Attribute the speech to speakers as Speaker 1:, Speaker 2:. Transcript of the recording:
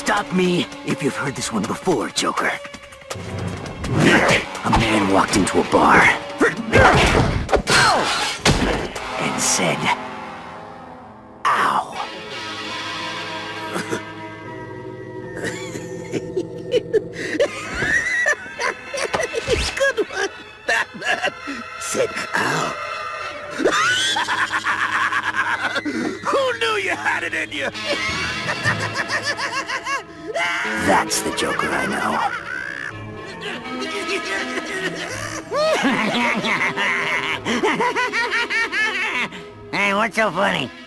Speaker 1: Stop me if you've heard this one before, Joker. A man walked into a bar and said, "Ow." It's a good one. Batman said, "Ow." Who knew you had it in you? That's the Joker I know.
Speaker 2: Hey, what's so funny?